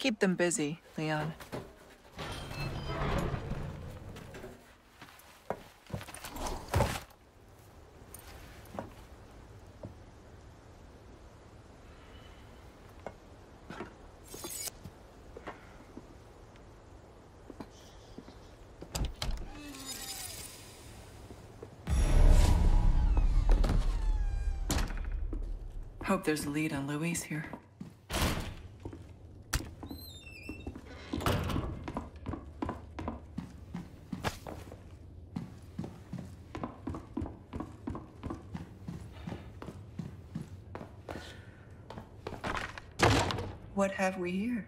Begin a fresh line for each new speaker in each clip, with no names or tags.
Keep them busy, Leon. Hope there's a lead on Louise here. What have we here?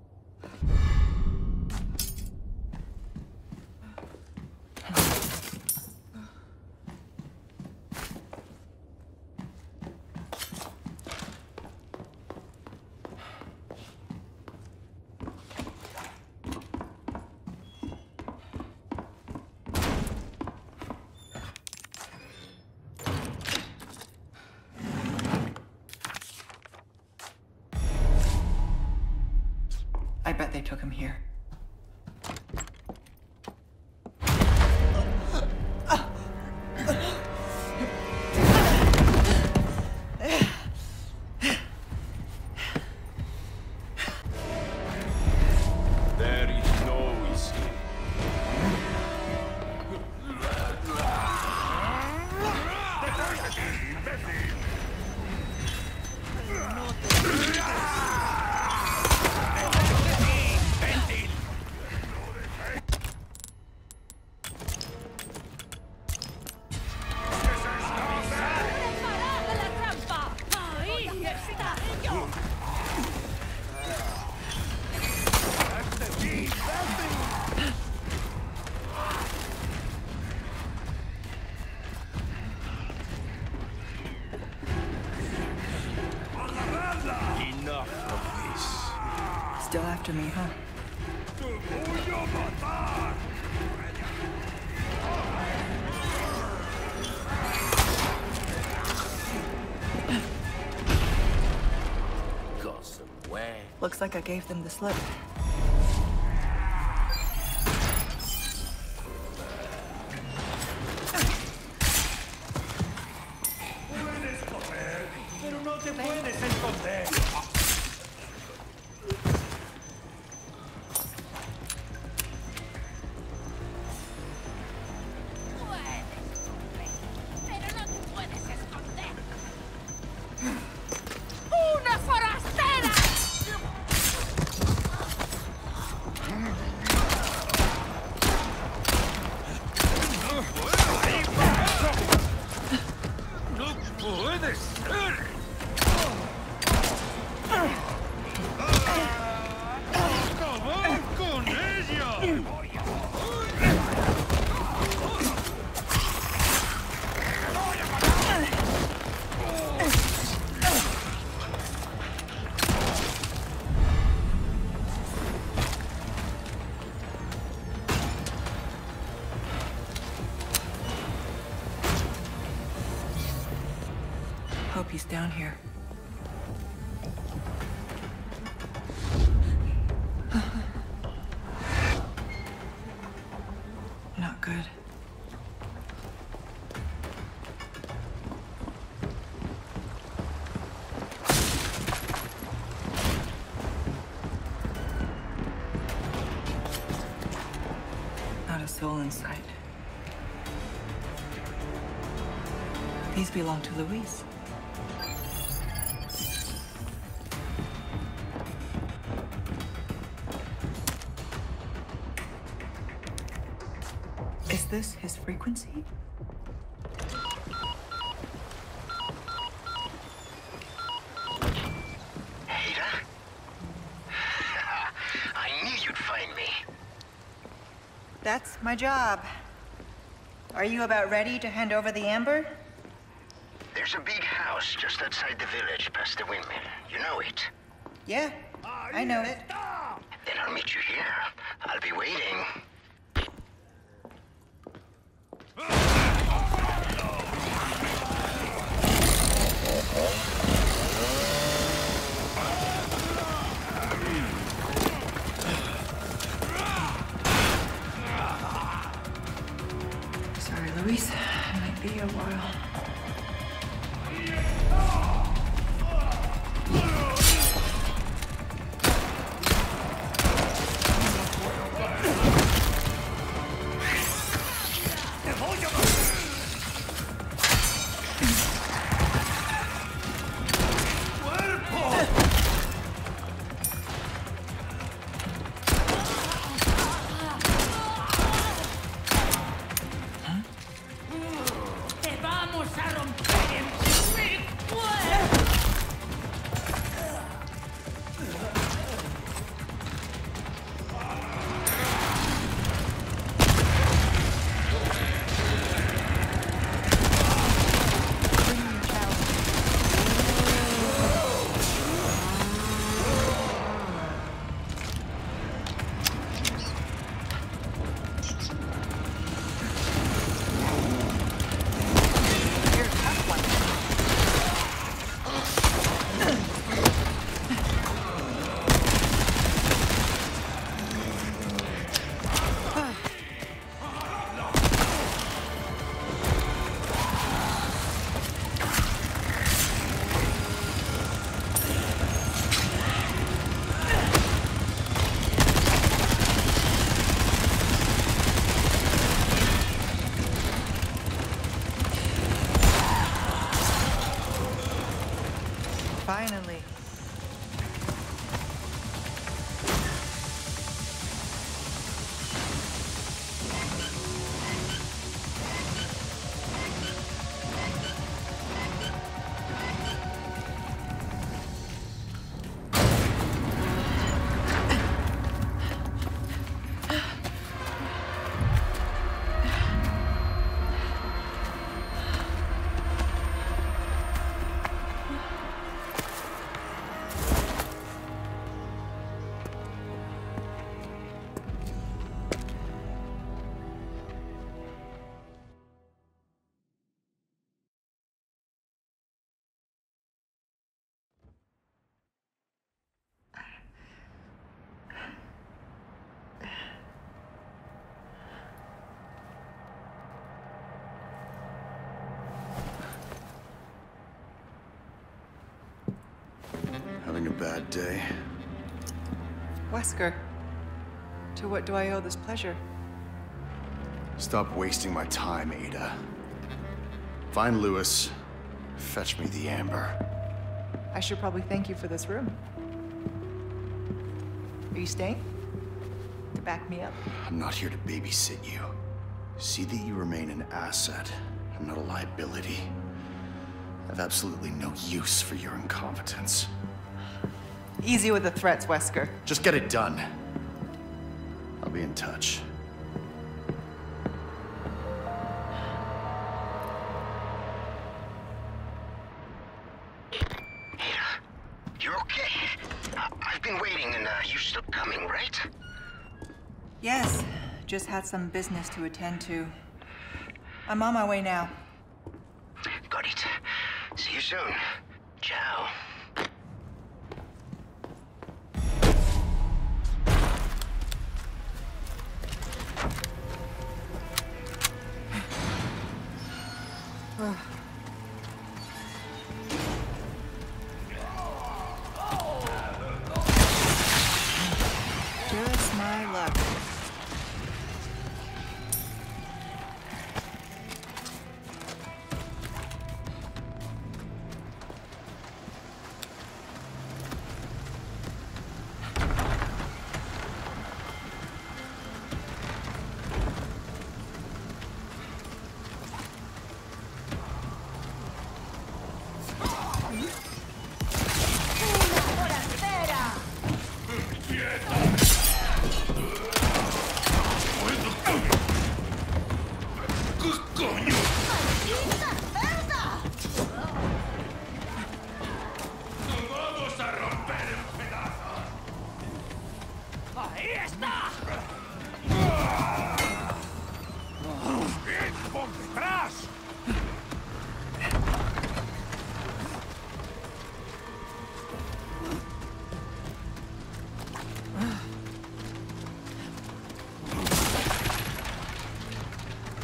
I bet they took him here.
There is no escape.
Still after me, huh?
Got some way.
Looks like I gave them the slip. Hope he's down here. Not good. Not a soul in sight. These belong to Louise. Is this his frequency?
Ada? I knew you'd find me.
That's my job. Are you about ready to hand over the amber?
There's a big house just outside the village past the windmill. You know it?
Yeah, I know it.
Then I'll meet you here. I'll be waiting.
Luis, it might be a while.
Finally.
Having a bad day?
Wesker, to what do I owe this pleasure?
Stop wasting my time, Ada. Find Lewis. Fetch me the amber.
I should probably thank you for this room. Are you staying? To back me up?
I'm not here to babysit you. See that you remain an asset. I'm not a liability. I have absolutely no use for your incompetence.
Easy with the threats, Wesker.
Just get it done. I'll be in touch.
You're okay? I've been waiting and you're still coming, right?
Yes, just had some business to attend to. I'm on my way now.
Got it. See you soon. Ciao.
Just my luck.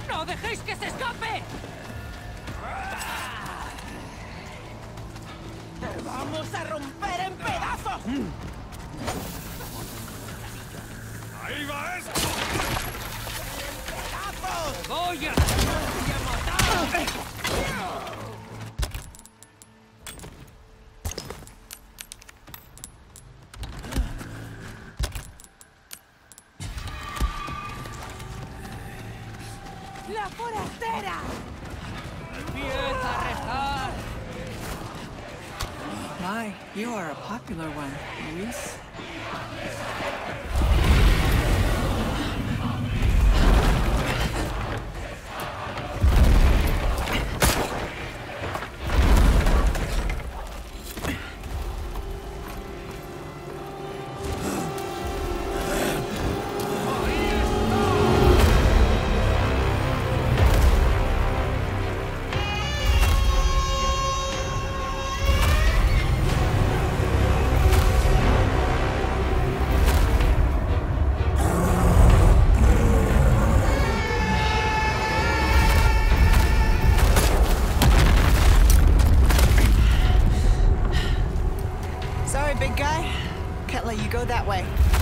¡No dejéis que se escape! ¡Te vamos a romper en pedazos!
¡Ahí va esto!
¡Pedazos! ¡Voy a matar! ¡La forastera! ¡Empieza a rezar!
My, you are a popular one, Wiwilz. Big guy, can't let you go that way.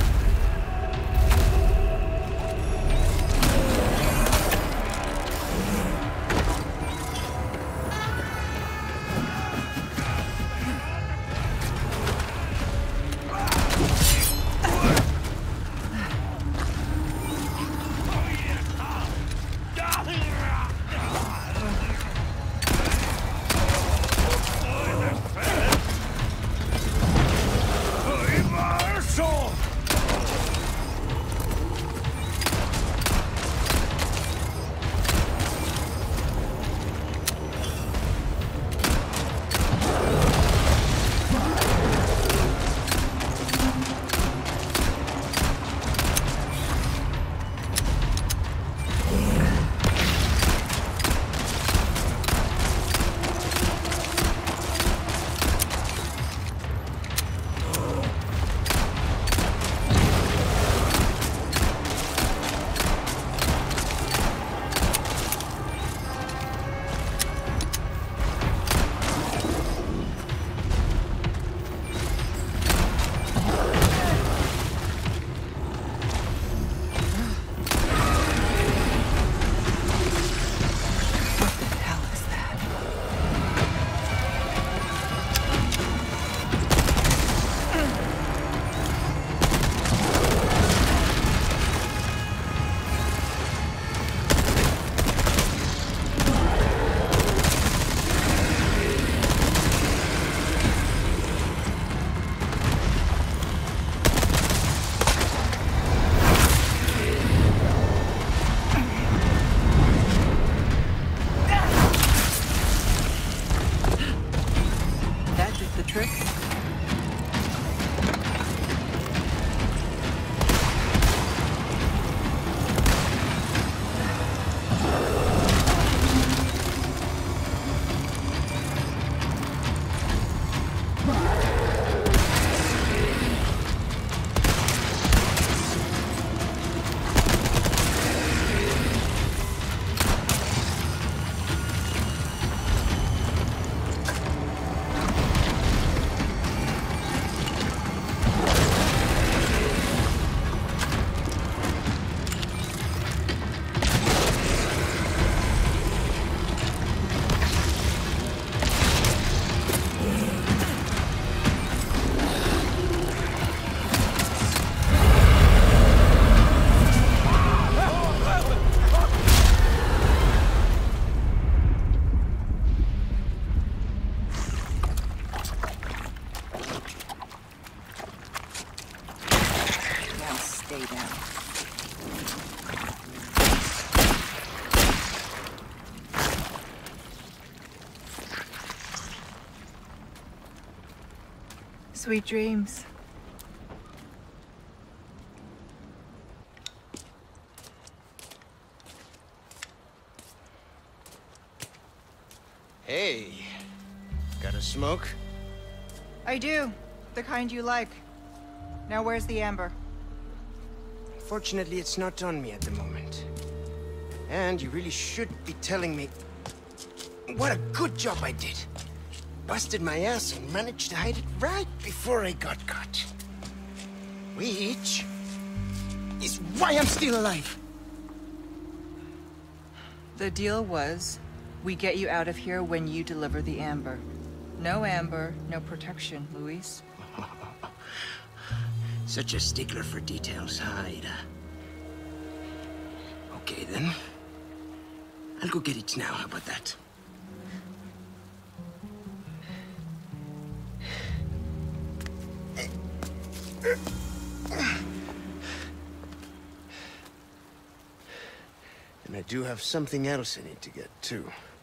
Sweet dreams.
Hey, got a smoke?
I do. The kind you like. Now where's the amber?
Fortunately, it's not on me at the moment. And you really should be telling me what a good job I did. Busted my ass and managed to hide it right before I got caught. Which is why I'm still alive.
The deal was, we get you out of here when you deliver the amber. No amber, no protection, Luis.
Such a stickler for details, huh, Ada? Okay, then. I'll go get it now, how about that? And I do have something else I need to get, too.